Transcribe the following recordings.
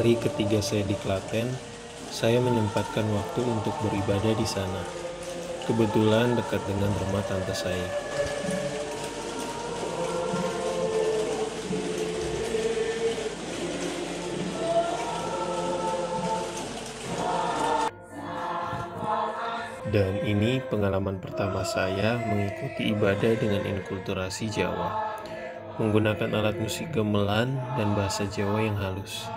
hari ketiga saya di Klaten, saya menyempatkan waktu untuk beribadah di sana. Kebetulan dekat dengan rumah tante saya. Dan ini pengalaman pertama saya mengikuti ibadah dengan inkulturasi Jawa, menggunakan alat musik gamelan dan bahasa Jawa yang halus.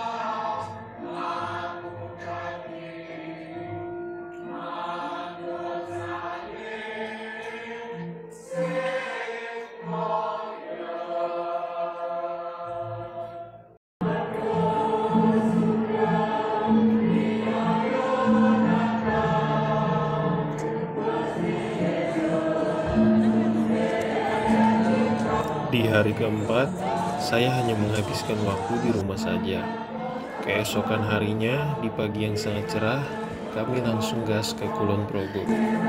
Di hari keempat, saya hanya menghabiskan waktu di rumah saja. Keesokan harinya, di pagi yang sangat cerah, kami langsung gas ke Kulon Progo.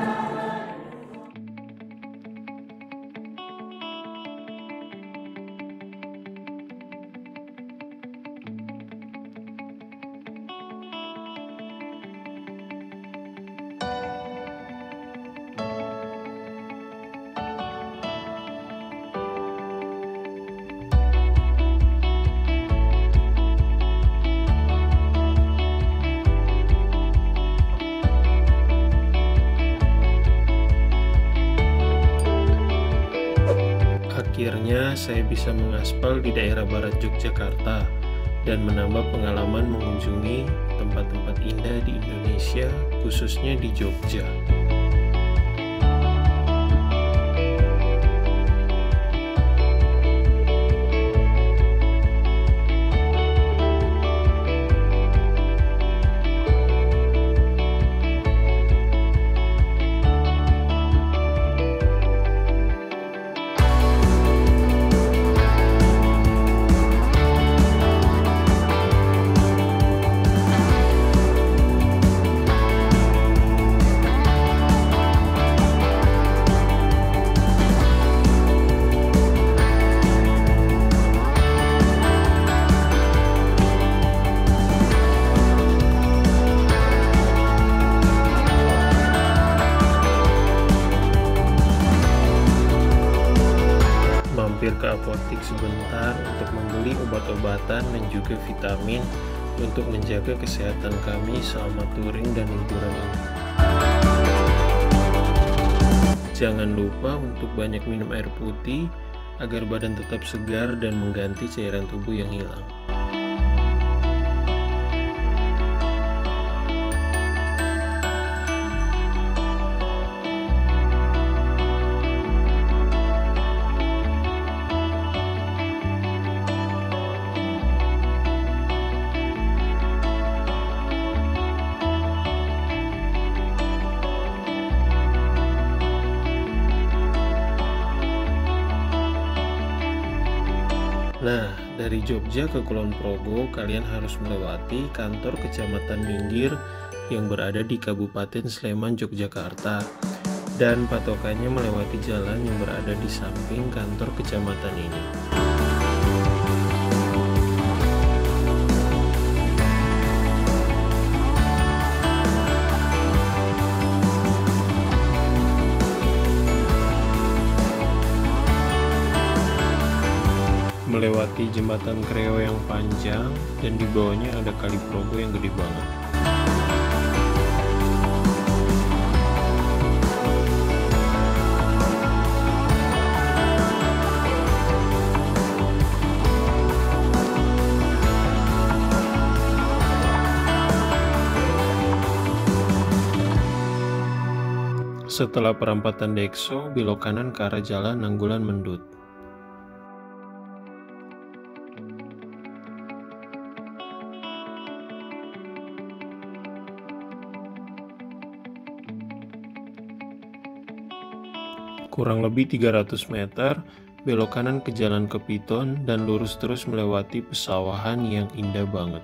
Akhirnya saya bisa mengaspal di daerah barat Yogyakarta dan menambah pengalaman mengunjungi tempat-tempat indah di Indonesia, khususnya di Jogja. Mampir ke apotik sebentar untuk membeli obat-obatan dan juga vitamin untuk menjaga kesehatan kami selama touring dan liburan ini. Jangan lupa untuk banyak minum air putih agar badan tetap segar dan mengganti cairan tubuh yang hilang. Nah, dari Jogja ke Kulon Progo, kalian harus melewati kantor Kecamatan Minggir yang berada di Kabupaten Sleman, Yogyakarta. Dan patokannya melewati jalan yang berada di samping kantor kecamatan ini. Melewati jembatan Kreo yang panjang dan di bawahnya ada Kali Progo yang gede banget. Setelah perampatan Dekso, belok kanan ke arah jalan Nanggulan Mendut. Kurang lebih 300 meter, belok kanan ke Jalan Kepiton dan lurus terus melewati pesawahan yang indah banget.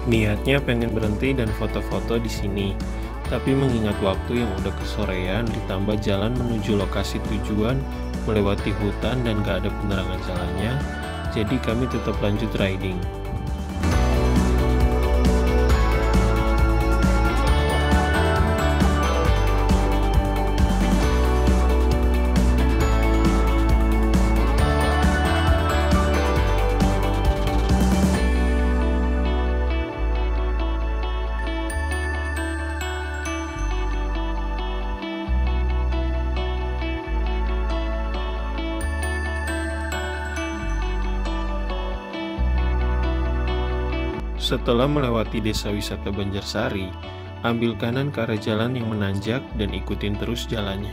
Niatnya pengen berhenti dan foto-foto di sini, tapi mengingat waktu yang udah kesorean ditambah jalan menuju lokasi tujuan melewati hutan dan gak ada penerangan jalannya, jadi kami tetap lanjut riding. Setelah melewati desa wisata Banjarsari, ambil kanan ke arah jalan yang menanjak dan ikutin terus jalannya.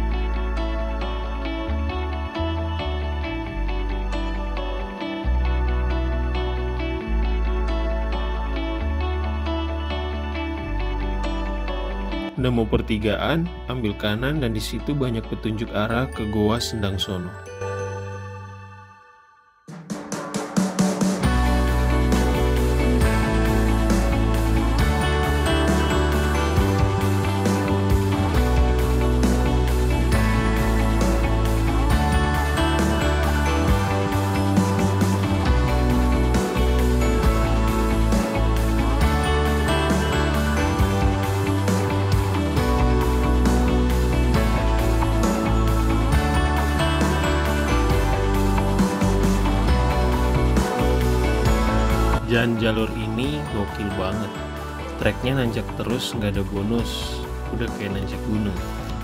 Nemu pertigaan, ambil kanan dan di situ banyak petunjuk arah ke Goa Sendang Sono. Dan jalur ini gokil banget. Treknya nanjak terus, nggak ada bonus. Udah kayak nanjak gunung.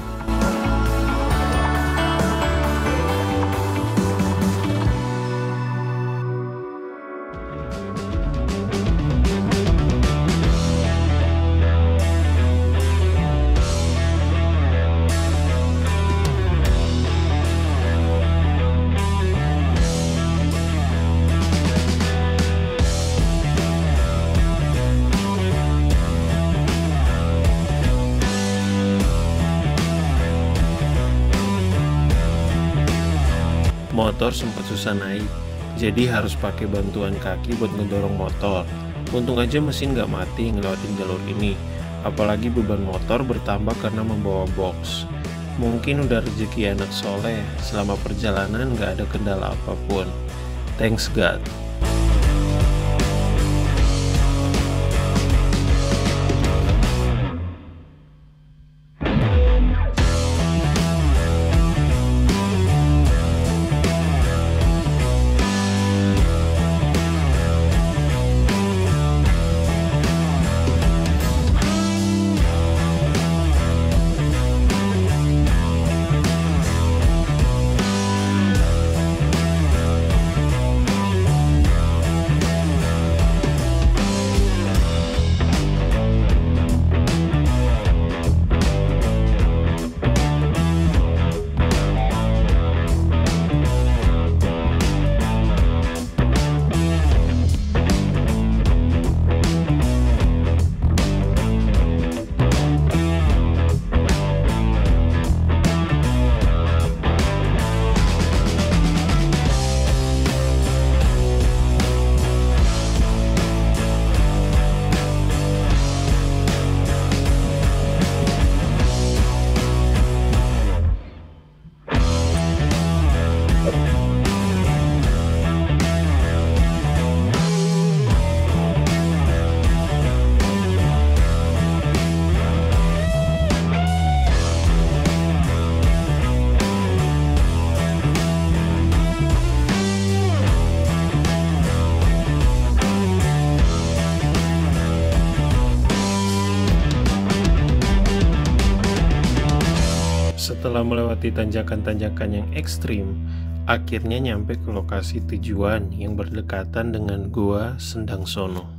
Motor sempat susah naik, jadi harus pakai bantuan kaki buat ngedorong motor. Untung aja mesin gak mati ngelewatin jalur ini, apalagi beban motor bertambah karena membawa box. Mungkin udah rezeki anak soleh, selama perjalanan gak ada kendala apapun. Thanks God. Setelah melewati tanjakan-tanjakan yang ekstrim, akhirnya nyampe ke lokasi tujuan yang berdekatan dengan Goa Sendang Sono.